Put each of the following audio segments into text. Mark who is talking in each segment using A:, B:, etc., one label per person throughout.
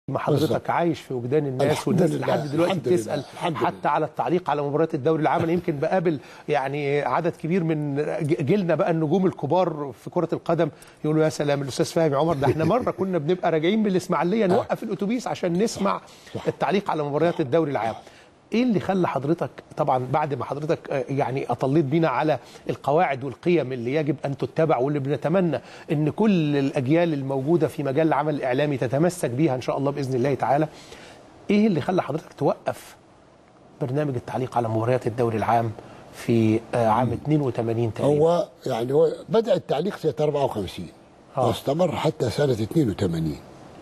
A: ما حضرتك عايش في وجدان الناس، والناس لحد دلوقتي بتسأل حتى على التعليق على مباريات الدوري العام. أنا يمكن بقابل يعني عدد كبير من جيلنا بقى النجوم الكبار في كرة القدم يقولوا يا سلام الأستاذ فهمي عمر، ده احنا مرة كنا بنبقى راجعين من الإسماعيلية نوقف الأتوبيس عشان نسمع التعليق على مباريات الدوري العام. ايه اللي خلى حضرتك طبعا بعد ما حضرتك يعني اطليت بينا على القواعد والقيم اللي يجب ان تتبع واللي بنتمنى ان كل الاجيال الموجوده في مجال العمل الاعلامي تتمسك بيها ان شاء الله باذن الله تعالى، ايه اللي خلى حضرتك توقف برنامج التعليق على مباريات الدوري العام في عام 82 تقريبا؟
B: هو بدأ التعليق سنة 54 واستمر حتى سنة 82.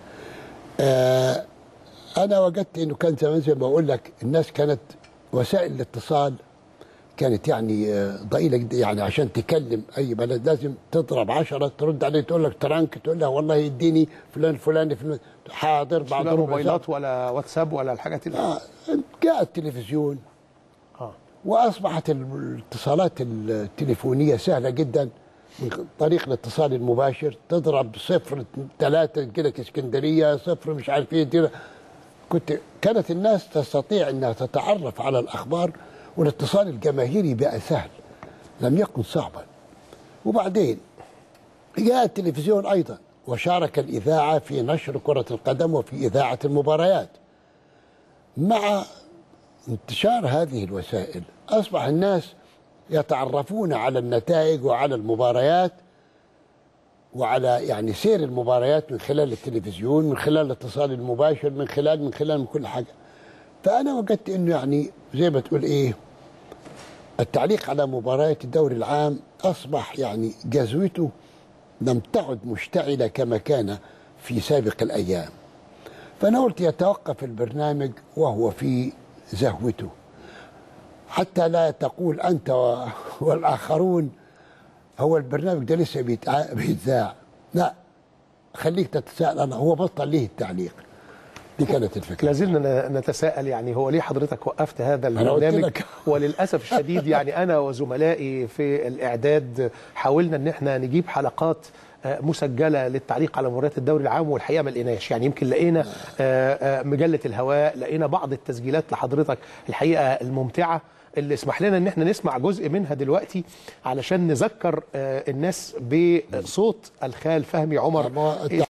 B: أنا وجدت إنه كان زمان زي ما بقول لك الناس كانت وسائل الاتصال كانت يعني ضئيلة جدا، يعني عشان تكلم أي بلد لازم تضرب 10 ترد عليه تقول لك ترانك، تقول له والله يديني فلان فلاني حاضر بعد
A: ربع موبايلات ولا واتساب ولا الحاجات اللي
B: جاء التلفزيون وأصبحت الاتصالات التليفونية سهلة جدا من طريق الاتصال المباشر. تضرب 03 تجيلك اسكندرية 0 مش عارف ايه. كانت الناس تستطيع انها تتعرف على الاخبار، والاتصال الجماهيري بقى سهل لم يكن صعبا. وبعدين جاء التلفزيون ايضا وشارك الاذاعه في نشر كره القدم وفي اذاعه المباريات. مع انتشار هذه الوسائل اصبح الناس يتعرفون على النتائج وعلى المباريات وعلى يعني سير المباريات من خلال التلفزيون، من خلال الاتصال المباشر، من خلال كل حاجه. فانا وجدت انه يعني زي ما تقول ايه، التعليق على مباريات الدوري العام اصبح يعني جذوته لم تعد مشتعله كما كان في سابق الايام. فانا قلت يتوقف البرنامج وهو في زهوته، حتى لا تقول انت والاخرون هو البرنامج ده لسه بيتذاع. لا، خليك تتساءل انا هو بطل ليه التعليق؟ دي كانت الفكره.
A: لازلنا نتساءل يعني هو ليه حضرتك وقفت هذا البرنامج؟ وللاسف الشديد يعني انا وزملائي في الاعداد حاولنا ان احنا نجيب حلقات مسجله للتعليق على مباريات الدوري العام، والحقيقه ما لقيناش. يعني يمكن لقينا مجله الهواء، لقينا بعض التسجيلات لحضرتك الحقيقه الممتعه اللي اسمح لنا ان احنا نسمع جزء منها دلوقتي علشان نذكر الناس بصوت الخال فهمي عمر.